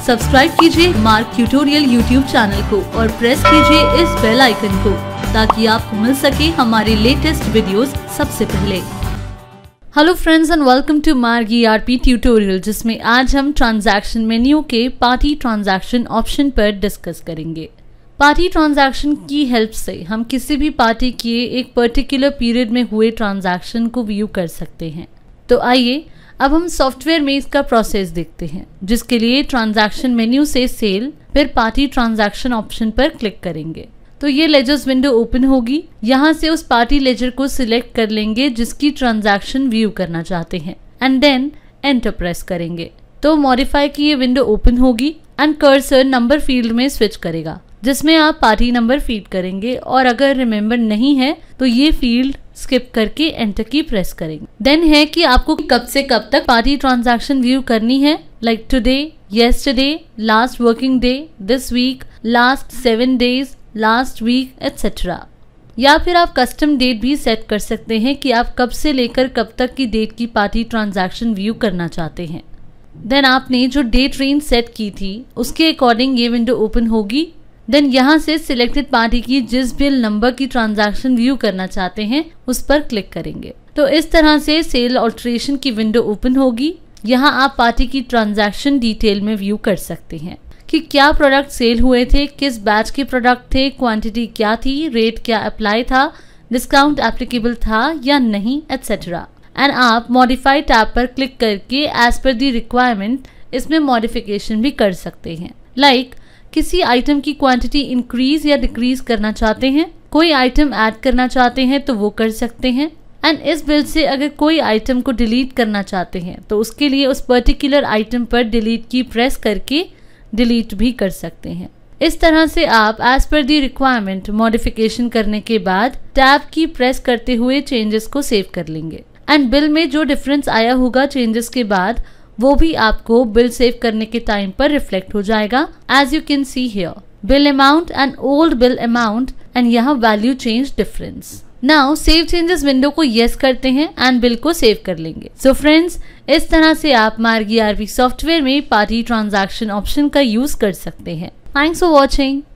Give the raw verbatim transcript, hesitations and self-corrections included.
Subscribe कीजिए मार्ग tutorial YouTube channel को और प्रेस कीजिए इस बेल आइकन को ताकि आपको मिल सके हमारे लेटेस्ट वीडियोस सबसे पहले। Hello friends and welcome to Marg E R P tutorial, जिसमें आज हम ट्रांजैक्शन मेन्यू के पार्टी ट्रांजैक्शन ऑप्शन पर डिस्कस करेंगे। पार्टी ट्रांजैक्शन की हेल्प से हम किसी भी पार्टी के एक पर्टिकुलर पीरियड में हुए ट्रांजैक्शन को व्यू कर सकते हैं। तो आइए अब हम सॉफ्टवेयर में इसका प्रोसेस देखते हैं, जिसके लिए ट्रांजैक्शन मेन्यू से सेल फिर पार्टी ट्रांजैक्शन ऑप्शन पर क्लिक करेंगे तो ये लेजर्स विंडो ओपन होगी। यहाँ से उस पार्टी लेजर को सिलेक्ट कर लेंगे जिसकी ट्रांजैक्शन व्यू करना चाहते हैं एंड देन एंटर प्रेस करेंगे तो मॉडिफाई की ये विंडो ओपन होगी एंड कर्सर नंबर फील्ड में स्विच करेगा, जिसमें आप पार्टी नंबर फीड करेंगे और अगर रिमेम्बर नहीं है तो ये फील्ड स्किप करके एंटर की प्रेस करेंगे। देन है कि आपको कब से कब तक पार्टी ट्रांजैक्शन व्यू करनी है, like today, yesterday, last working day, this week, last seven days, last week etcetera. या फिर आप कस्टम डेट भी सेट कर सकते हैं कि आप कब से लेकर कब तक की डेट की पार्टी ट्रांजैक्शन व्यू करना चाहते हैं। देन आपने जो डेट रेंज सेट की थी उसके अकॉर्डिंग ये विंडो ओपन होगी। देन यहाँ से सिलेक्टेड पार्टी की जिस बिल नंबर की ट्रांजैक्शन व्यू करना चाहते हैं उस पर क्लिक करेंगे तो इस तरह से सेल ऑल्ट्रेशन की विंडो ओपन होगी। यहाँ आप पार्टी की ट्रांजैक्शन डिटेल में व्यू कर सकते हैं कि क्या प्रोडक्ट सेल हुए थे, किस बैच के प्रोडक्ट थे, क्वांटिटी क्या थी, रेट क्या अप्लाई था, डिस्काउंट एप्लीकेबल था या नहीं एटसेट्रा। एंड आप मॉडिफाई टैब पर क्लिक करके एज पर दी रिक्वायरमेंट इसमें मॉडिफिकेशन भी कर सकते हैं। लाइक like, किसी आइटम की क्वांटिटी इंक्रीज या डिक्रीज करना चाहते हैं, कोई आइटम ऐड करना चाहते हैं तो वो कर सकते हैं। एंड इस बिल से अगर कोई आइटम को डिलीट करना चाहते हैं तो उसके लिए उस पर्टिकुलर आइटम पर डिलीट की प्रेस करके डिलीट भी कर सकते हैं। इस तरह से आप as per the requirement modification करने के बाद टैब की प्रेस करते हुए चेंजेस को सेव कर लेंगे एंड बिल में जो डिफरेंस आया होगा चेंजेस के बाद वो भी आपको बिल सेव करने के टाइम पर रिफ्लेक्ट हो जाएगा। As you can see here bill amount and old bill amount and यहाँ value change difference. Now save changes window को यस करते हैं एंड बिल को सेव कर लेंगे। सो so फ्रेंड्स, इस तरह से आप Marg E R P software में पार्टी ट्रांजैक्शन ऑप्शन का यूज कर सकते हैं। Thanks for watching.